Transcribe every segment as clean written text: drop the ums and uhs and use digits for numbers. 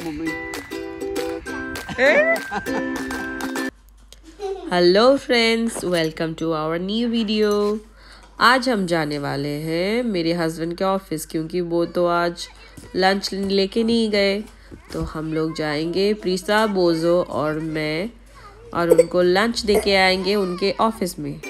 Hello friends, welcome to our new video. आज हम जाने वाले हैं मेरे हस्बैंड के ऑफिस, क्योंकि वो तो आज लंच लेके नहीं गए। तो हम लोग जाएंगे, प्रीसा, बोजो और मैं, और उनको लंच देके आएंगे उनके ऑफिस में।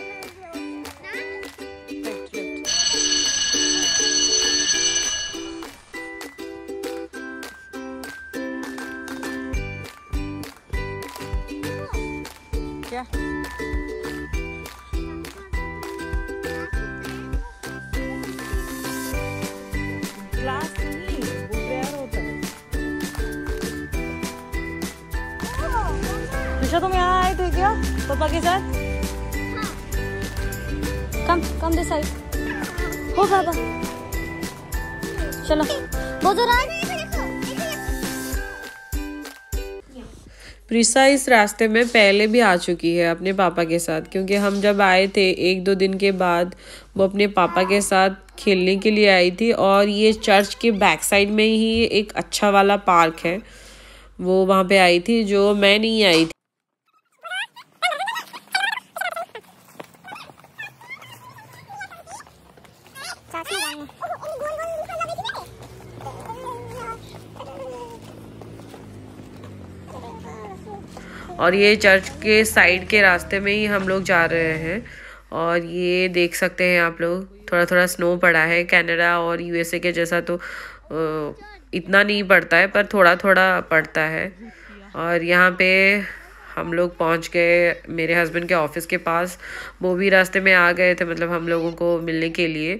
क्या क्लास नहीं, वो प्रेयर होता है। निशा, तुम यहाँ आए थे क्या पापा के साथ? Come this side. हो पापा, चलो बोलो। प्रीसा इस रास्ते में पहले भी आ चुकी है अपने पापा के साथ, क्योंकि हम जब आए थे 1-2 दिन के बाद वो अपने पापा के साथ खेलने के लिए आई थी। और ये चर्च के बैक साइड में ही एक अच्छा वाला पार्क है, वो वहाँ पे आई थी, जो मैं नहीं आई थी। और ये चर्च के साइड के रास्ते में ही हम लोग जा रहे हैं। और ये देख सकते हैं आप लोग, थोड़ा थोड़ा स्नो पड़ा है। कनाडा और यूएसए के जैसा तो इतना नहीं पड़ता है, पर थोड़ा थोड़ा पड़ता है। और यहाँ पे हम लोग पहुँच गए मेरे हस्बैंड के ऑफिस के पास। वो भी रास्ते में आ गए थे, मतलब हम लोगों को मिलने के लिए।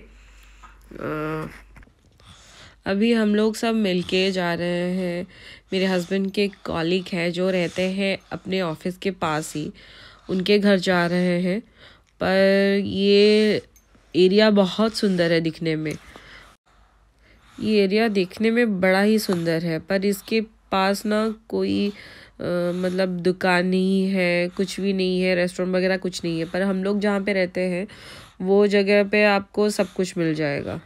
अभी हम लोग सब मिलके जा रहे हैं। मेरे हस्बैंड के कॉलीग हैं जो रहते हैं अपने ऑफिस के पास ही, उनके घर जा रहे हैं। पर ये एरिया बहुत सुंदर है दिखने में। ये एरिया दिखने में बड़ा ही सुंदर है, पर इसके पास ना कोई मतलब दुकान नहीं है, कुछ भी नहीं है, रेस्टोरेंट वगैरह कुछ नहीं है। पर हम लोग जहाँ पे रहते हैं वो जगह पे आपको सब कुछ मिल जाएगा।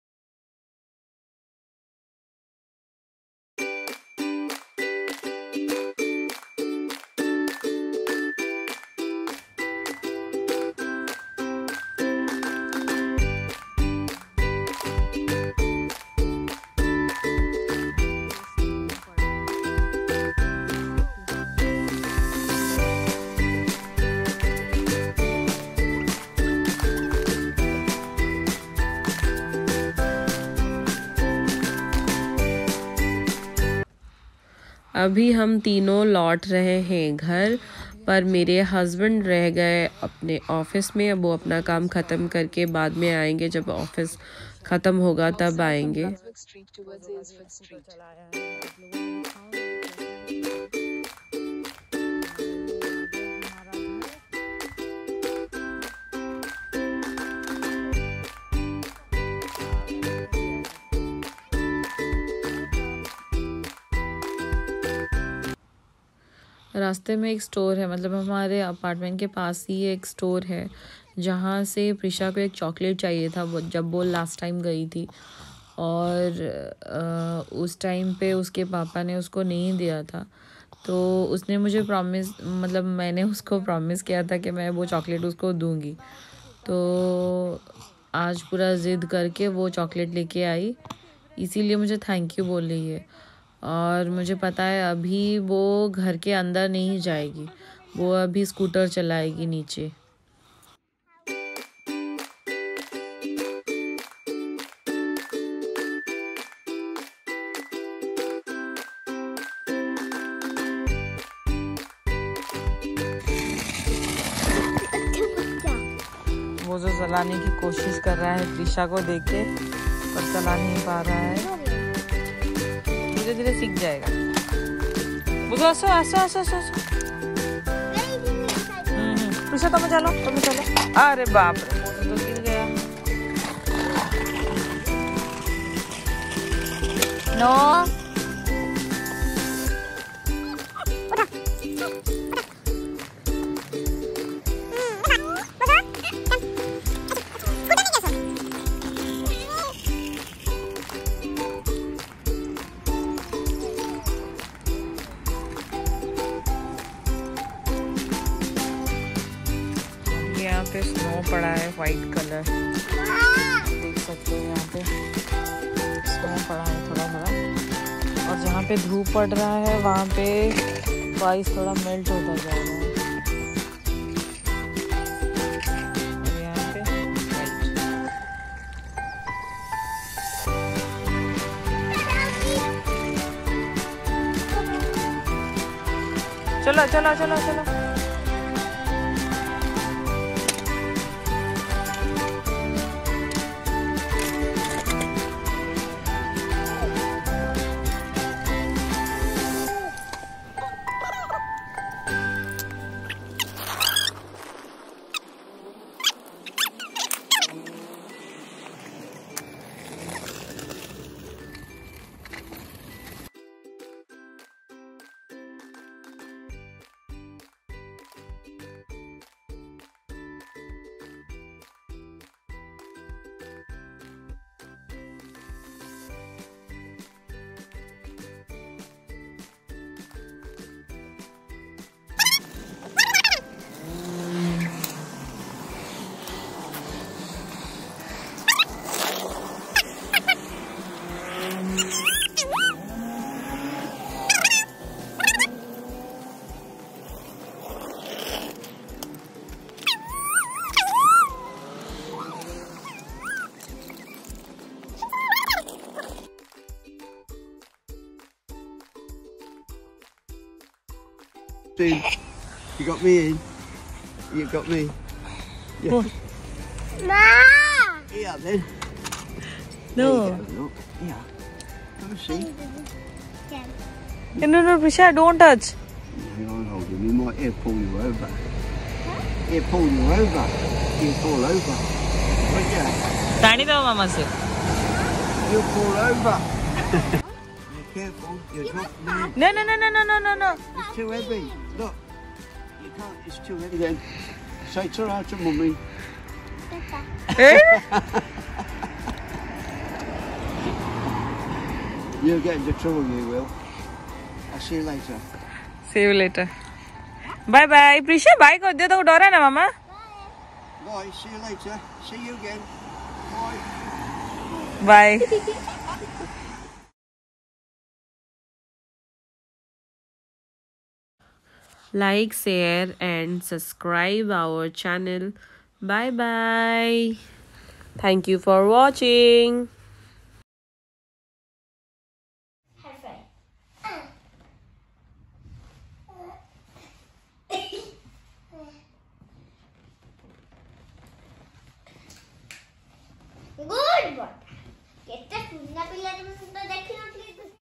अभी हम तीनों लौट रहे हैं घर, पर मेरे हस्बैंड रह गए अपने ऑफिस में। अब वो अपना काम ख़त्म करके बाद में आएंगे, जब ऑफिस ख़त्म होगा तब आएंगे। रास्ते में एक स्टोर है, मतलब हमारे अपार्टमेंट के पास ही एक स्टोर है, जहाँ से प्रीशा को एक चॉकलेट चाहिए था जब वो लास्ट टाइम गई थी। और उस टाइम पे उसके पापा ने उसको नहीं दिया था। तो उसने मुझे मतलब मैंने उसको प्रॉमिस किया था कि मैं वो चॉकलेट उसको दूंगी। तो आज पूरा ज़िद करके वो चॉकलेट लेके आई, इसीलिए मुझे थैंक यू बोल रही है। और मुझे पता है अभी वो घर के अंदर नहीं जाएगी, वो अभी स्कूटर चलाएगी नीचे। वो जो चलाने की कोशिश कर रहा है प्रीशा को देख के, पर चला नहीं पा रहा है। धीरे धीरे सीख जाएगा। प्रीशा तुम चलो। अरे बाप रे, तो गिर गया। नो पे स्नो पड़ा है, वाइट कलर देख सकते हो। यहाँ पे स्नो पड़ा है थोड़ा थोड़ा, और जहाँ पे धूप पड़ रहा है वहाँ पे आइस थोड़ा मेल्ट होता जा रहा है। और यहाँ पे वाइट। चलो चलो चलो चलो। You got me in. You got me. Yeah. Ma! Yeah, then. No. Look. Yeah. Come see. No, Prisha, don't touch. Hang on, hold on. You might air pull you over. Air pull you over. You fall over. Won't you? पानी दो मामा से। You'll fall over. Be careful. You're not. No. It's too heavy. Look. You can't. It's too heavy. Then say ta-ra to mummy. You'll get into trouble. You will. I'll see you later. See you later. Bye bye. Prisha, bye कर दे तो डरा ना मामा। Bye. See you later. See you again. Bye. Bye. Like, share and subscribe our channel. Bye bye. Thank you for watching. Good boy. Get the